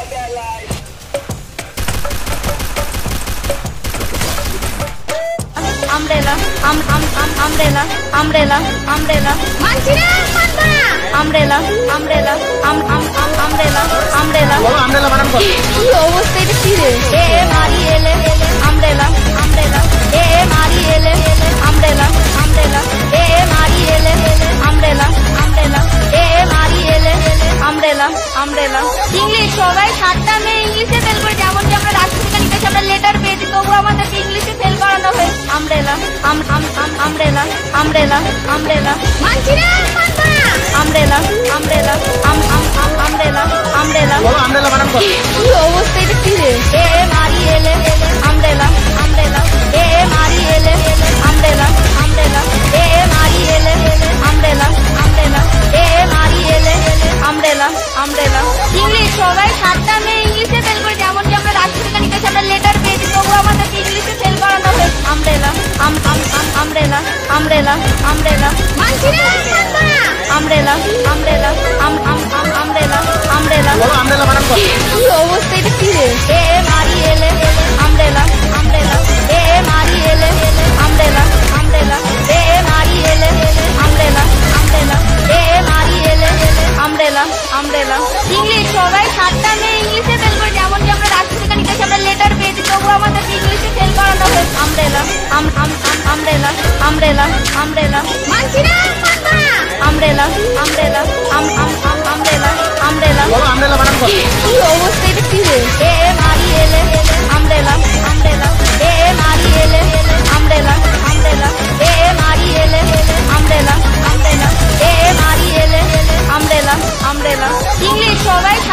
umbrella, umbrella, umbrella, umbrella, umbrella, umbrella, umbrella, umbrella, umbrella বানান কর কি অবস্থা এটা কি রে এ মারি এলে umbrella, umbrella, এ মারি এলে umbrella, umbrella, এ মারি এলে umbrella, umbrella, এ মারি এলে umbrella, umbrella, ইংলিশ সবাই 7টা মেয়ে ইংলিশে ফেল করে যেমন কি আমরা রাষ্ট্রবিজ্ঞান ইংলিশে আমরা লেটার পেয়েছি তবু আমাদের ইংলিশে ফেল করানো হয় umbrella, umbrella, umbrella, umbrella, umbrella, umbrella, umbrella, umbrella, umbrella বানান কর কি অবস্থা এটা কি রে এ মারি এলে umbrella, umbrella, এ মারি এলে umbrella, umbrella, এ মারি এলে umbrella, umbrella, এ মারি এলে umbrella, umbrella, ইংলিশ সবাই 7টা মেয়ে ইংলিশে ফেল করে যেমন কি আমরা রাষ্ট্রবিজ্ঞান ইংলিশে আমরা লেটার পেয়েছি তবু আমাদের ইংলিশে ফেল করানো হয় umbrella, umbrella, umbrella, umbrella, umbrella, umbrella, umbrella, umbrella, umbrella বানান কর কি অবস্থা এটা কি রে এ মারি এলে umbrella, umbrella, এ মারি এলে umbrella, umbrella, এ মারি এলে umbrella, umbrella, এ মারি এলে umbrella, umbrella, ইংলিশ সবাই 7টা মেয়ে ইংলিশে ফেল করে যেমন কি আমরা রাষ্ট্রবিজ্ঞান ইংলিশে আমরা লেটার পেয়েছি তবু আমাদের ইংলিশে ফেল করানো হয় umbrella, umbrella, umbrella, umbrella, umbrella, umbrella, umbrella, umbrella, umbrella বানান কর কি অবস্থা এটা কি রে এ মারি এলে umbrella, umbrella, এ মারি এলে umbrella, umbrella, এ মারি এলে umbrella, umbrella, এ মারি এলে umbrella, umbrella, ইংলিশ সবাই